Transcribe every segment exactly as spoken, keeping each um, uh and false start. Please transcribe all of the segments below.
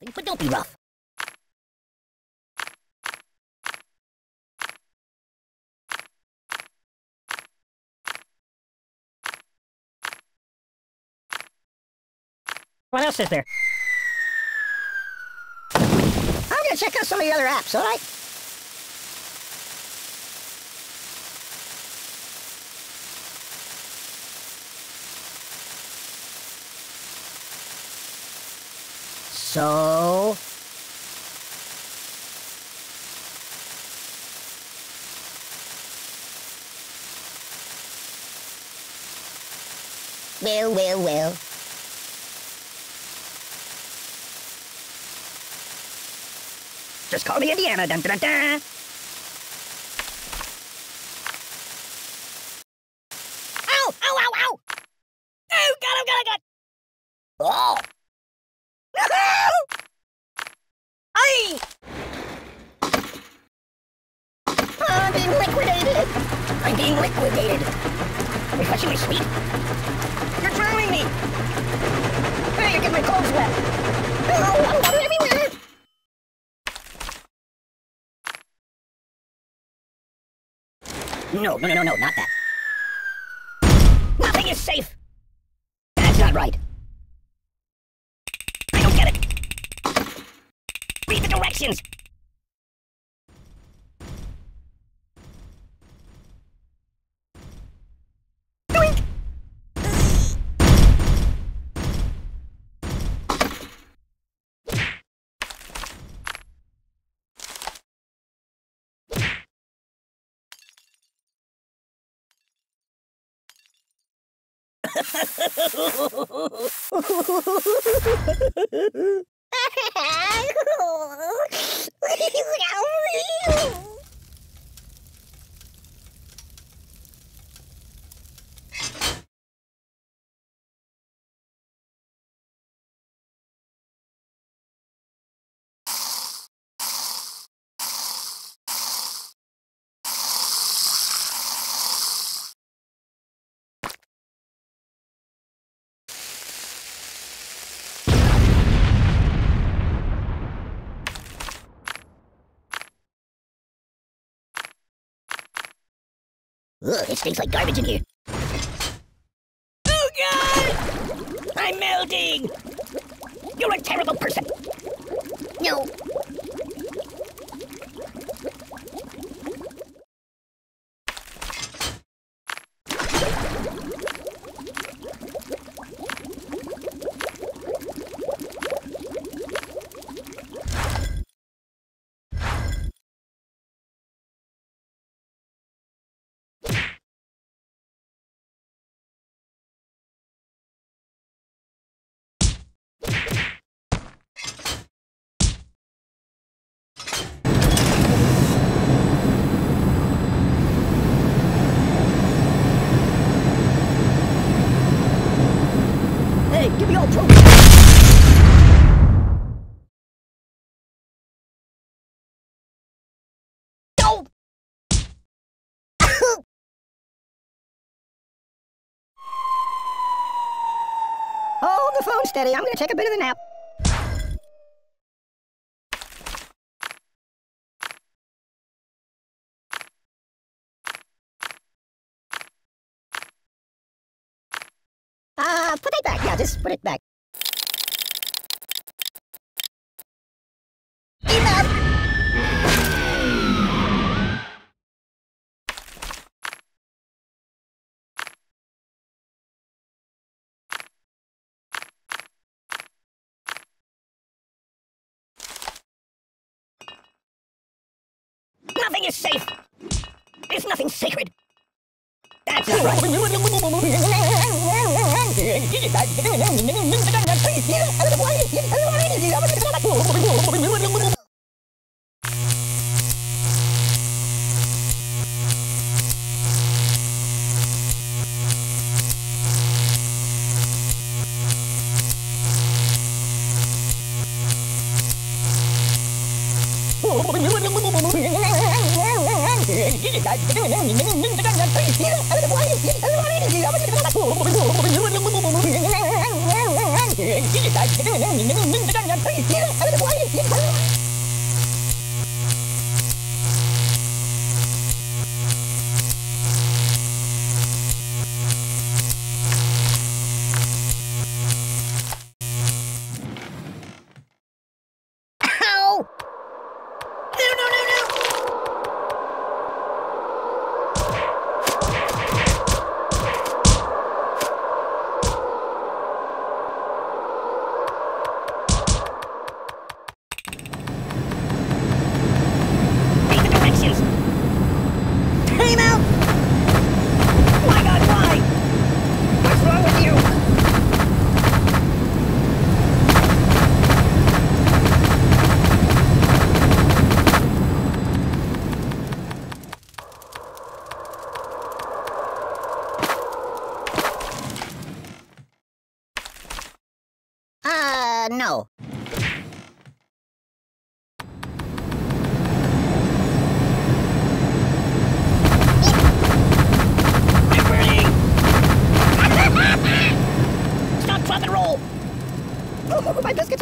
But don't be rough. What else is there? I'm gonna check out some of the other apps, alright? So... Well, well, well. Just call me Indiana, dun dun dun dun! Ow! Ow, ow, ow! Oh, got him, got him, got him! Oh! Aye! I'm being liquidated! I'm being liquidated! Refreshing my speed! You're drowning me! Hey, you're getting my clothes wet! Oh, I'm water everywhere! No, no, no, no, no, not that. Nothing is safe! That's not right. I don't get it. Read the directions! Doink! Ugh, it stinks like garbage in here. Oh God! I'm melting! You're a terrible person! No. Hey, give me all trophies! No! Hold the phone steady. I'm gonna take a bit of a nap. Uh, put it back. Yeah, just put it back. Enough! Nothing is safe! There's nothing sacred! That's not right!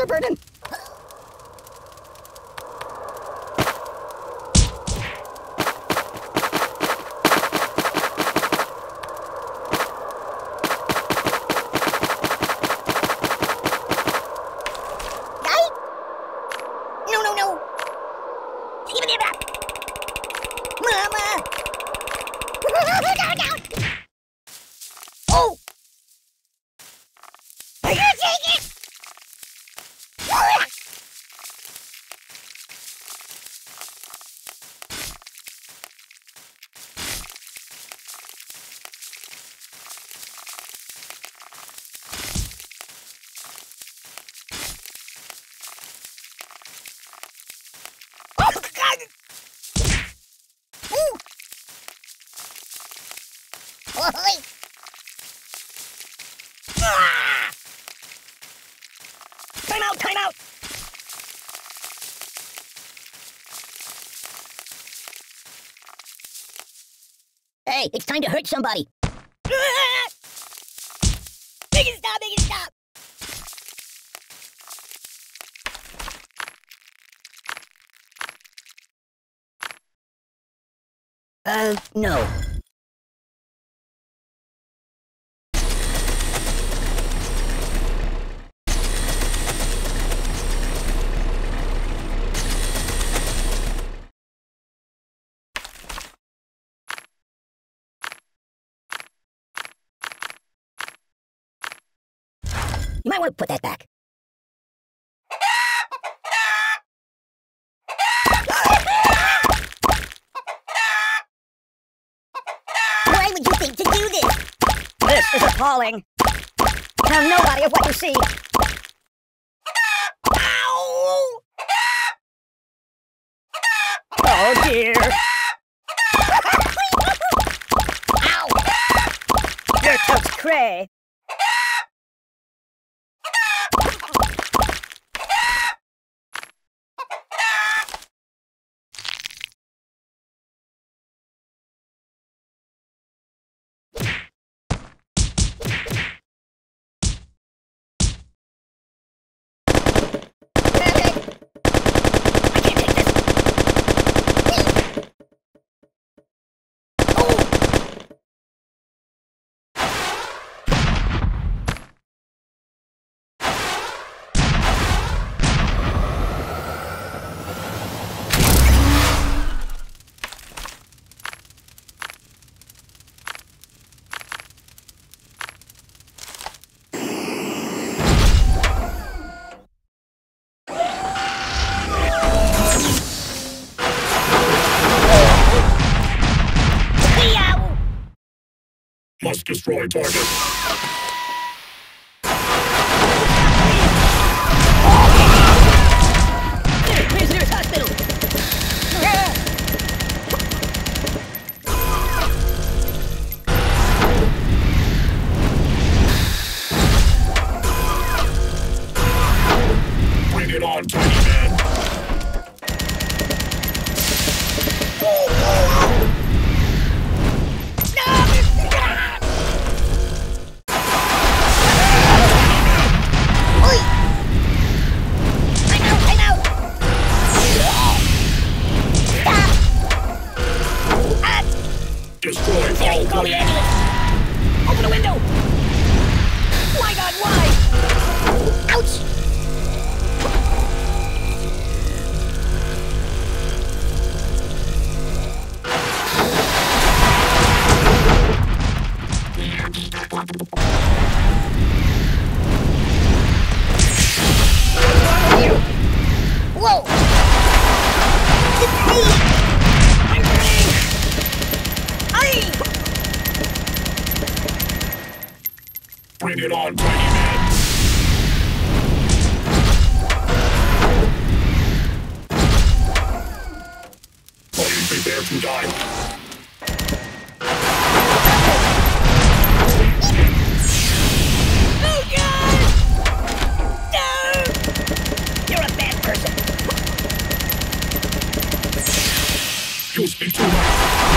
are burning. No, no, no. Give me that. Mama. Oh. Are you taking it? Oi! Ah! Time out! Time out! Hey, it's time to hurt somebody. Ah! Make it stop! Make it stop! Uh, no. You might want to put that back. Why would you think to do this? This is appalling. Tell nobody of what you see. Ow! Oh dear. Ow! You're totes cray. Must destroy target. Where's the nearest hospital? Bring it on, tiny man. Destroy all Call the ambulance! Open the window! My God, why? Ouch! Whoa! It's me! I'm burning! Aye! Bring it on, tiny man. Are you prepared to die? Oh God! No! You're a bad person. You speak too much.